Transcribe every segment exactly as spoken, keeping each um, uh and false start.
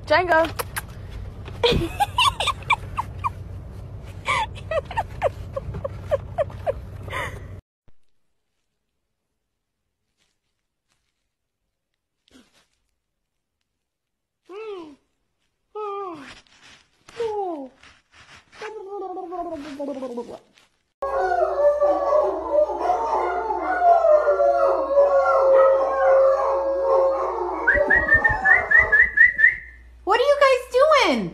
Django. What are you guys doing?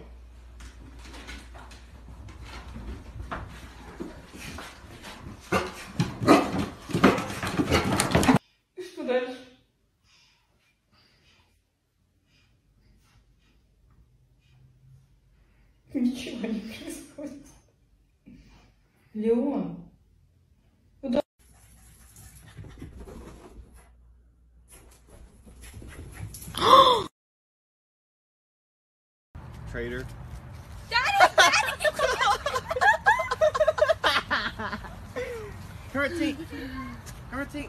Estudante. Ничего не происходит. Леон. Куда? Traitor. Daddy! Daddy! Currency! Currency!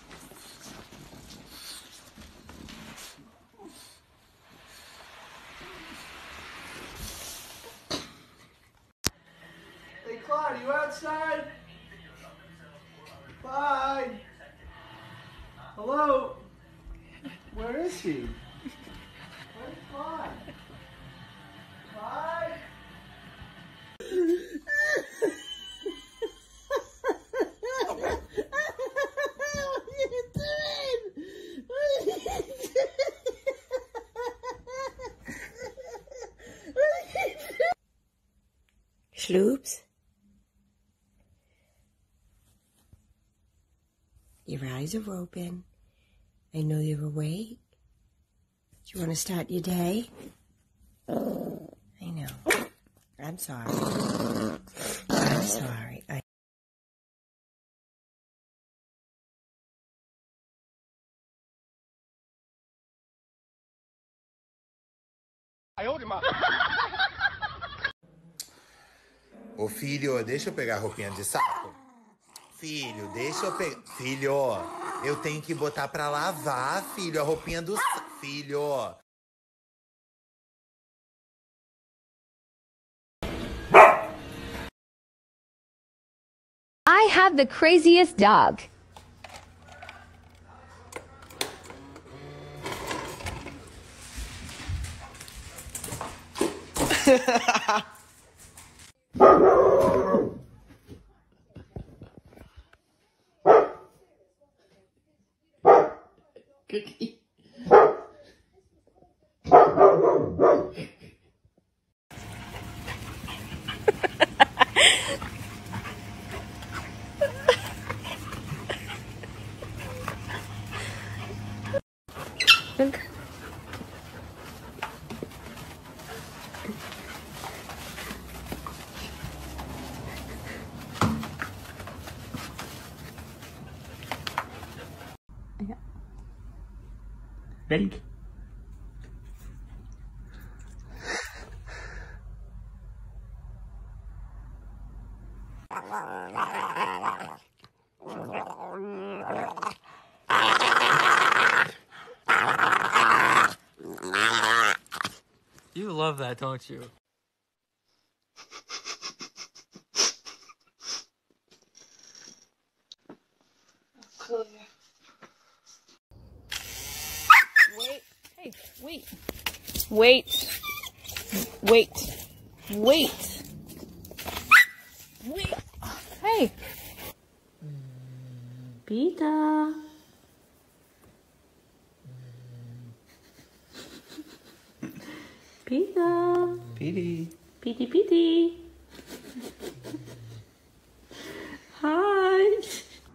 Hey, Claude, are you outside? Clyde! Hello? Where is he? Where's Clyde? Clyde? Sloops? Your eyes are open. I know you're awake. Do you want to start your day? I know. I'm sorry. I'm sorry. I Ô filho, deixa eu pegar a roupinha de saco. Filho, deixa eu pegar. Filho, eu tenho que botar pra lavar, filho, a roupinha do saco. Filho. I have the craziest dog. Cookie. Big. You love that, don't you? Wait. Hey, wait. Wait. Wait. Wait. Wait. Hey. Pita. Pita. Petey. Petey, Petey. Hi.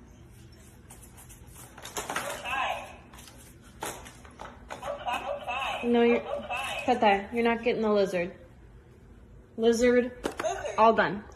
No, you're cut that. You're not getting the lizard. Lizard. All done.